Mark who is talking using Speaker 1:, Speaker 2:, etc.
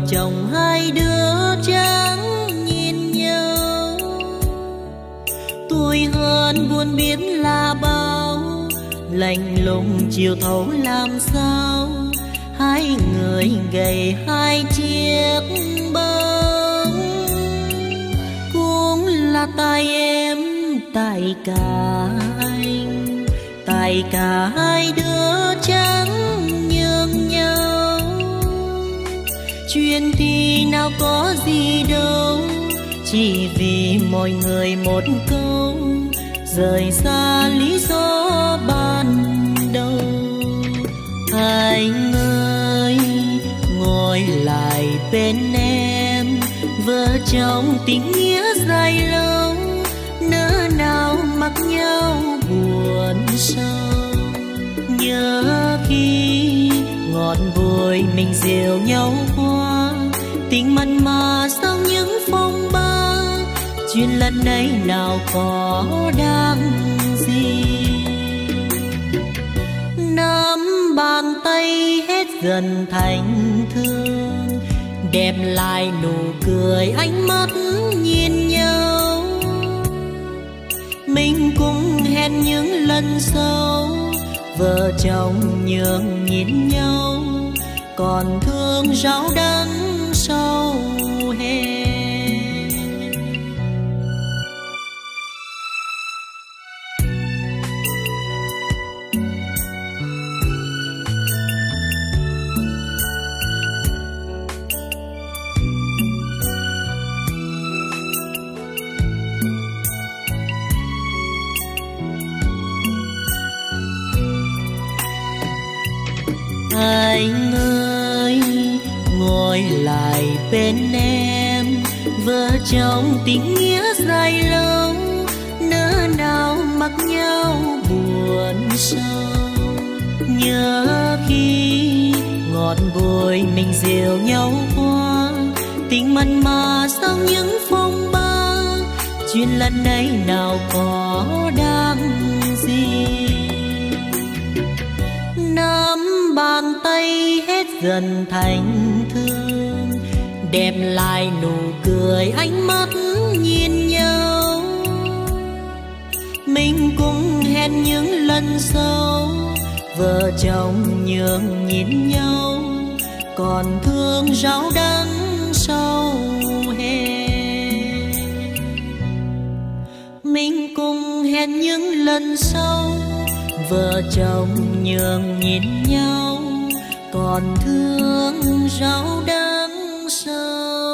Speaker 1: chồng hai đứa chẳng nhìn nhau. Tuổi hơn buồn biết là bao, lạnh lùng chiều thấu làm sao. Hai người gầy hai chiếc bóng, cũng là tay em tay cả anh, tay cả hai đứa chẳng nhường nhau. Chuyện thì nào có gì đâu, chỉ vì mọi người một câu rời xa lý do ban đầu. Anh ơi ngồi lại bên em, vợ chồng tình nghĩa dài lâu, nỡ nào mặc nhau buồn sâu. Nhớ khi ngọt bùi mình dìu nhau qua, tình mặn mà sau những phong ba. Chuyện lần này nào có đáng gì, nắm bàn tay hết dần thành thương, đẹp lại nụ cười ánh mắt nhìn nhau. Mình cũng hẹn những lần sau, vợ chồng nhường nhìn nhau, còn thương ráo đắng sau hè. Anh ơi ngồi lại bên em, vợ chồng tình nghĩa dài lâu, nỡ nào mặc nhau buồn sâu. Nhớ khi ngọt bùi mình dìu nhau qua, tình mặn mà sau những phong ba. Chuyện lần này nào có đáng gì, nắm bàn tay hết dần thành thương, đẹp lại nụ cười ánh mắt nhìn nhau. Mình cũng hẹn những lần sau, vợ chồng nhường nhìn nhau, còn thương ráo đắng sau hè. Mình cùng hẹn những lần sau, vợ chồng nhường nhìn nhau, còn thương ráo đắng sau.